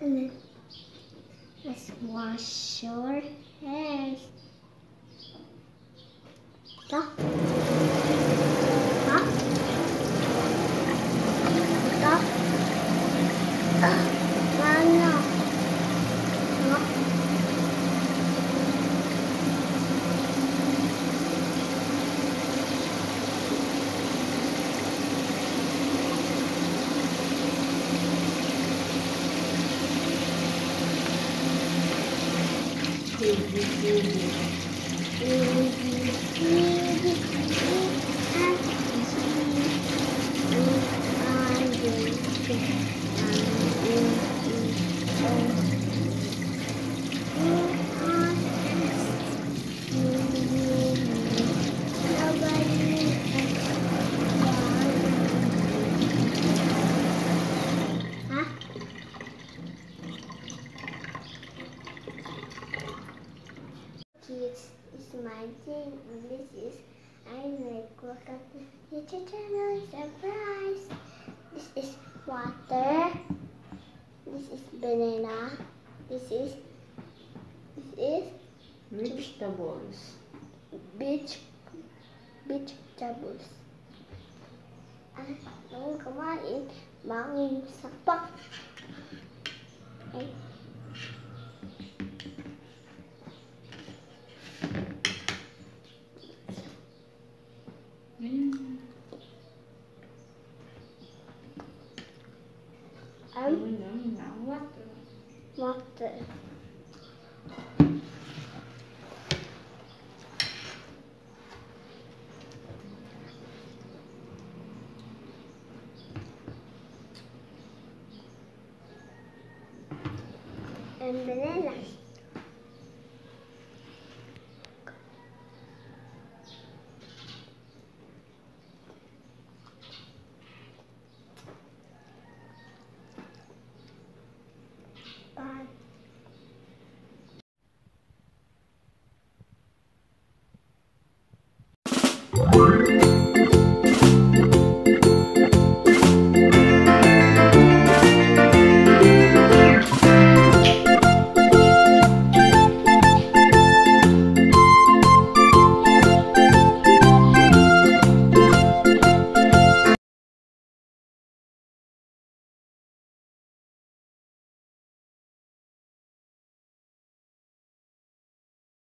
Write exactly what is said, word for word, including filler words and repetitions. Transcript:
And let's wash your hands. Stop. Stop. Stop. Uh, no. No. Kids, it's Munting, and this is I make welcome to YouTube channel surprise. This is water. This is banana. This is this is vegetables. Beach vegetables. Ah, nung kumain, bangin yung sapak. Okay. Mm. Um, Mm, mm, water. water. And banana.